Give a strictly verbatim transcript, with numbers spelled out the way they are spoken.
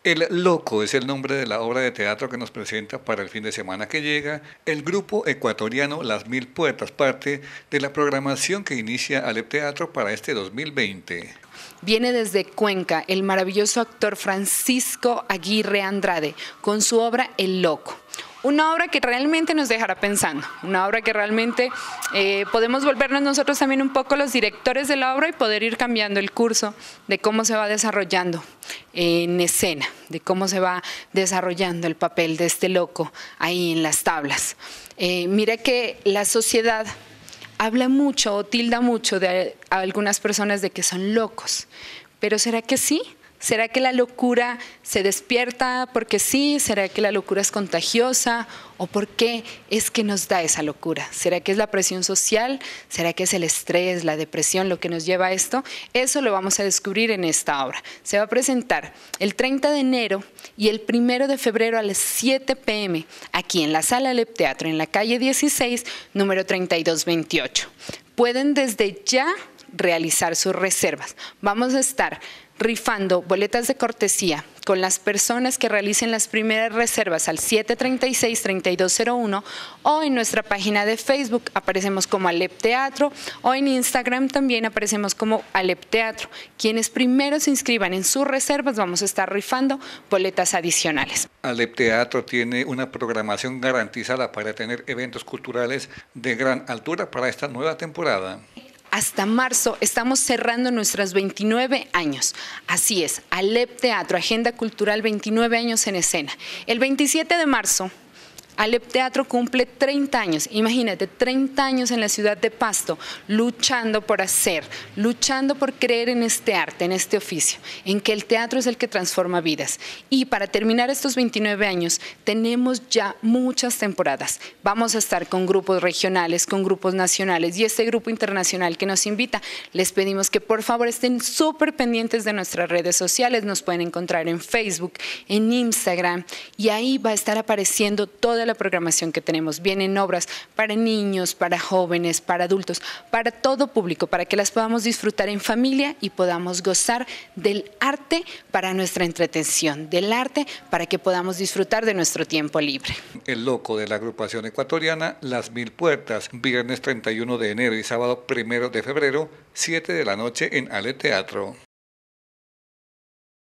El Loco es el nombre de la obra de teatro que nos presenta para el fin de semana que llega el grupo ecuatoriano Las Mil Puertas, parte de la programación que inicia Alep Teatro para este dos mil veinte. Viene desde Cuenca el maravilloso actor Francisco Aguirre Andrade con su obra El Loco. Una obra que realmente nos dejará pensando, una obra que realmente eh, podemos volvernos nosotros también un poco los directores de la obra y poder ir cambiando el curso de cómo se va desarrollando en escena, de cómo se va desarrollando el papel de este loco ahí en las tablas. Eh, mira que la sociedad habla mucho o tilda mucho de a algunas personas de que son locos, pero ¿será que sí? ¿Será que la locura se despierta porque sí? ¿Será que la locura es contagiosa? ¿O por qué es que nos da esa locura? ¿Será que es la presión social? ¿Será que es el estrés, la depresión lo que nos lleva a esto? Eso lo vamos a descubrir en esta obra. Se va a presentar el treinta de enero y el primero de febrero a las siete pe eme aquí en la Sala Alep Teatro, en la calle dieciséis, número treinta y dos veintiocho. Pueden desde ya realizar sus reservas. Vamos a estar rifando boletas de cortesía con las personas que realicen las primeras reservas al siete treinta y seis, treinta y dos cero uno o en nuestra página de Facebook aparecemos como Alep Teatro o en Instagram también aparecemos como Alep Teatro. Quienes primero se inscriban en sus reservas vamos a estar rifando boletas adicionales. Alep Teatro tiene una programación garantizada para tener eventos culturales de gran altura para esta nueva temporada. Hasta marzo estamos cerrando nuestros veintinueve años. Así es, Alep Teatro, Agenda Cultural, veintinueve años en escena. El veintisiete de marzo, Alep Teatro cumple treinta años, imagínate, treinta años en la ciudad de Pasto, luchando por hacer, luchando por creer en este arte, en este oficio, en que el teatro es el que transforma vidas. Y para terminar estos veintinueve años, tenemos ya muchas temporadas. Vamos a estar con grupos regionales, con grupos nacionales y este grupo internacional que nos invita. Les pedimos que por favor estén súper pendientes de nuestras redes sociales, nos pueden encontrar en Facebook, en Instagram y ahí va a estar apareciendo toda la programación que tenemos. Vienen obras para niños, para jóvenes, para adultos, para todo público, para que las podamos disfrutar en familia y podamos gozar del arte para nuestra entretención, del arte para que podamos disfrutar de nuestro tiempo libre. El Loco de la agrupación ecuatoriana Las Mil Puertas, viernes treinta y uno de enero y sábado primero de febrero, siete de la noche en Alep Teatro.